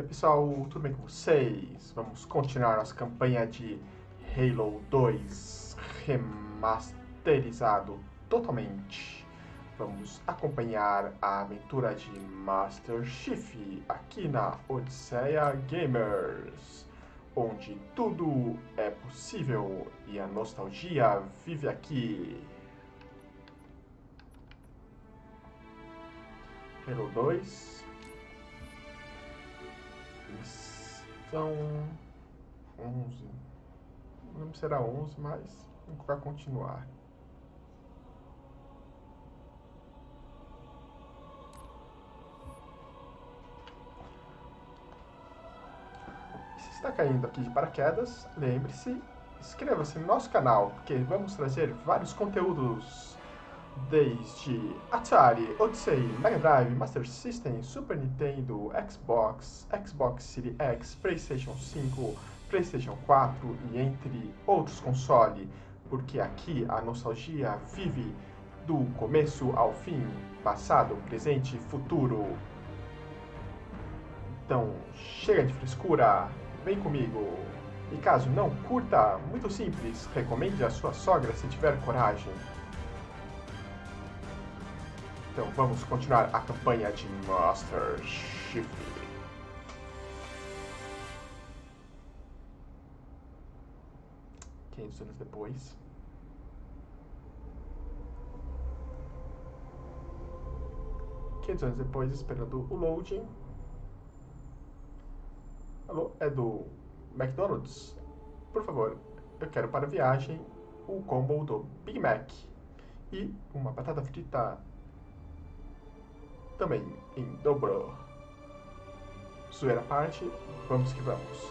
Pessoal, tudo bem com vocês? Vamos continuar nossa campanha de Halo 2 remasterizado totalmente. Vamos acompanhar a aventura de Master Chief aqui na Odisseia Gamers, onde tudo é possível e a nostalgia vive aqui. Halo 2. São 11. Não lembro se era 11, mas vamos colocar continuar. Se está caindo aqui de paraquedas, lembre-se, inscreva-se no nosso canal, porque vamos trazer vários conteúdos desde Atari, Odyssey, Mega Drive, Master System, Super Nintendo, Xbox, Xbox Series X, PlayStation 5, PlayStation 4 e entre outros consoles, porque aqui a nostalgia vive do começo ao fim, passado, presente e futuro. Então, chega de frescura, vem comigo. E caso não curta, muito simples, recomende a sua sogra se tiver coragem. Então vamos continuar a campanha de Master Chief. $500 depois. $500 depois, esperando o loading. Alô, é do McDonald's? Por favor, eu quero para a viagem o combo do Big Mac e uma batata frita também em dobro. Zoeira à parte, vamos que vamos.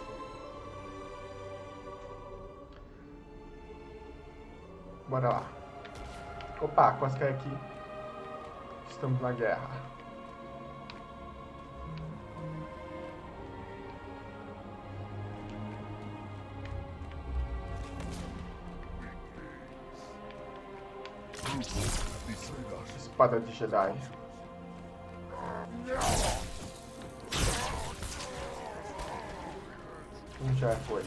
Bora lá. Opa, quase cai aqui. Estamos na guerra. Espada de Jedi. Já foi.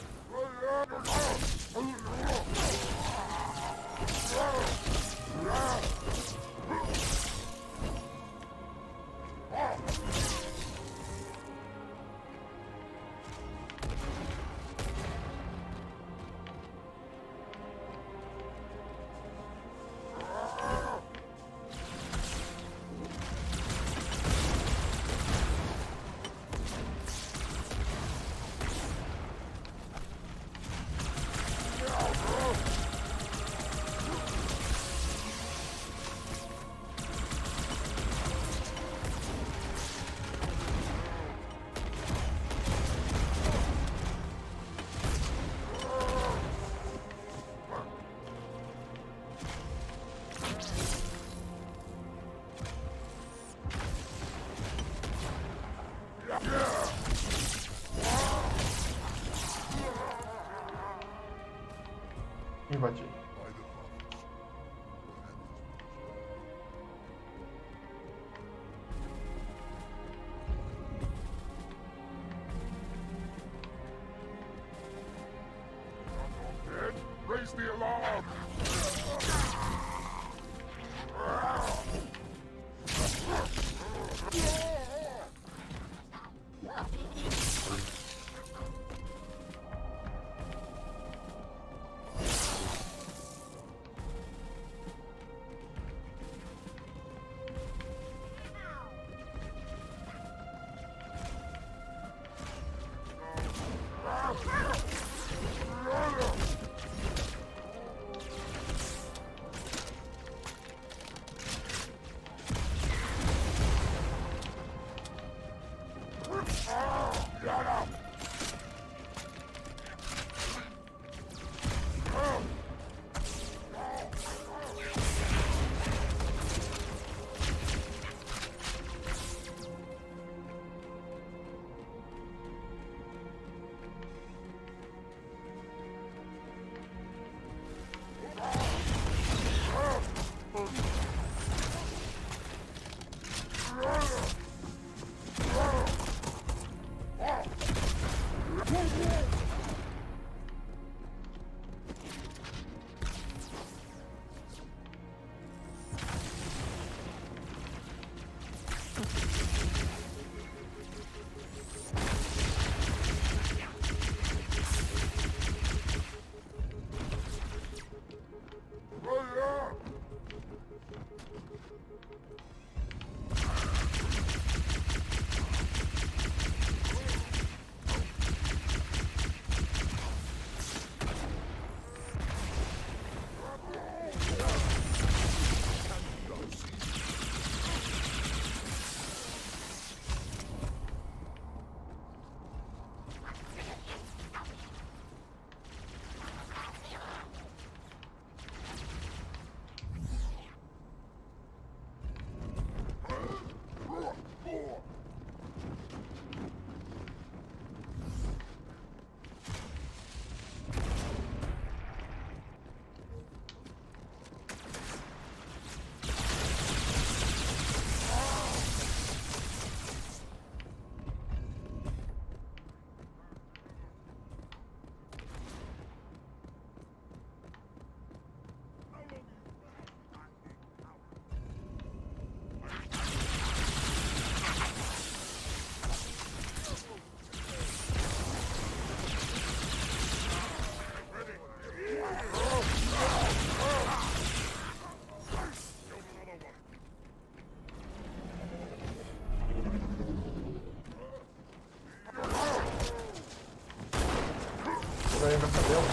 Invadir. Raise the alarm! Cadê o...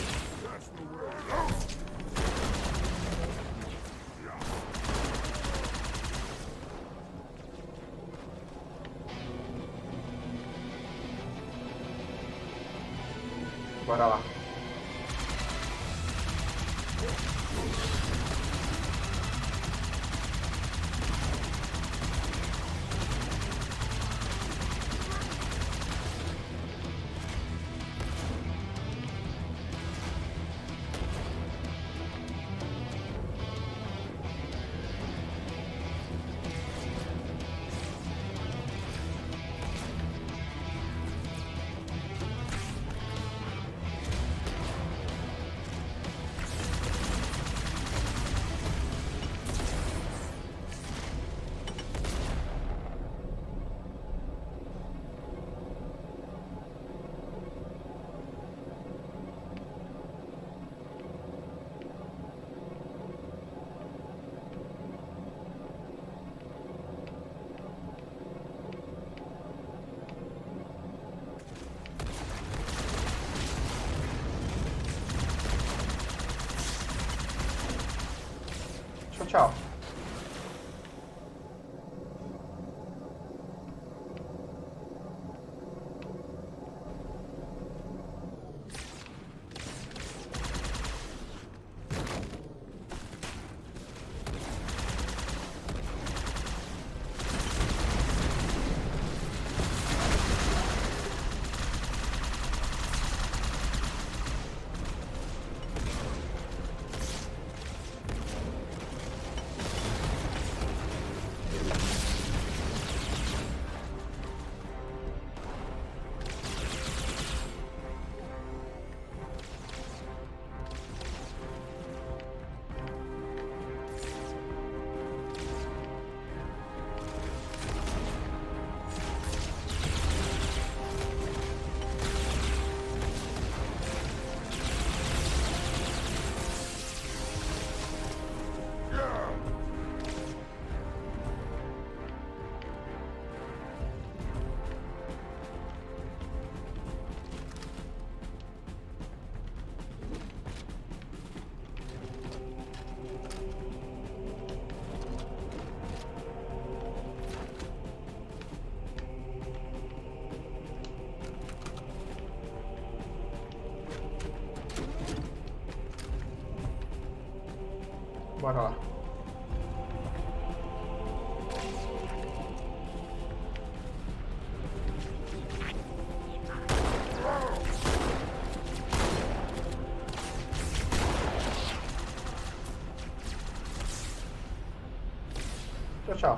Bora lá. Tchau. Bora lá. Tchau.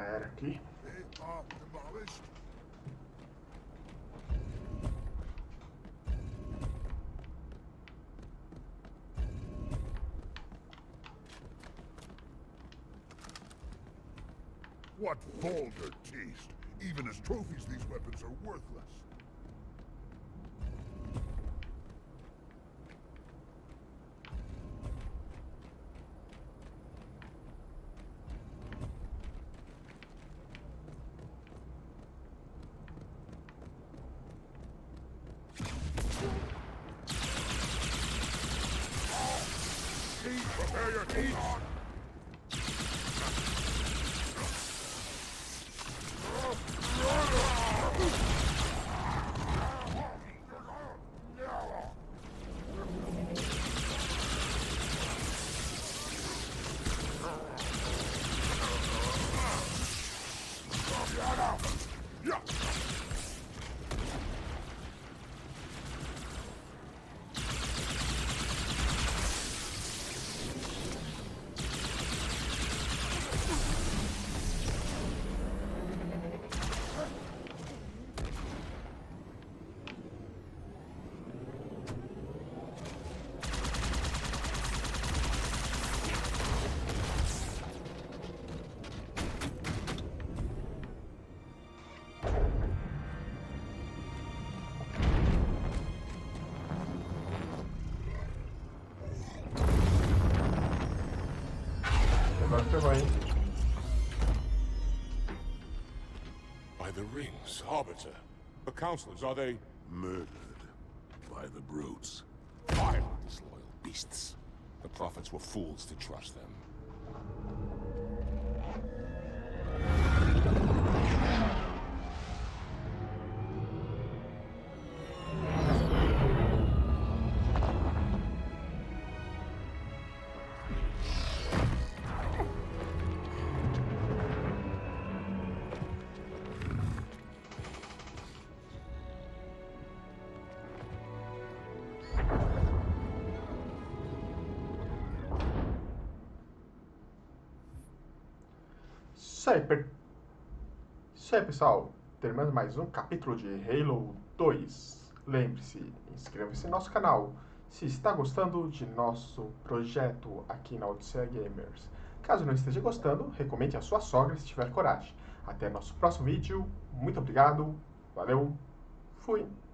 era aqui. What vulgar taste! Even as trophies, these weapons are worthless. Prepare your teeth! By the rings, Arbiter. The counselors, are they... Murdered by the brutes. vile, disloyal beasts? The prophets were fools to trust them. Isso aí, pessoal. Terminando mais um capítulo de Halo 2. Lembre-se, inscreva-se no nosso canal se está gostando de nosso projeto aqui na Odisseia Gamers. Caso não esteja gostando, recomende a sua sogra se tiver coragem. Até nosso próximo vídeo. Muito obrigado. Valeu. Fui.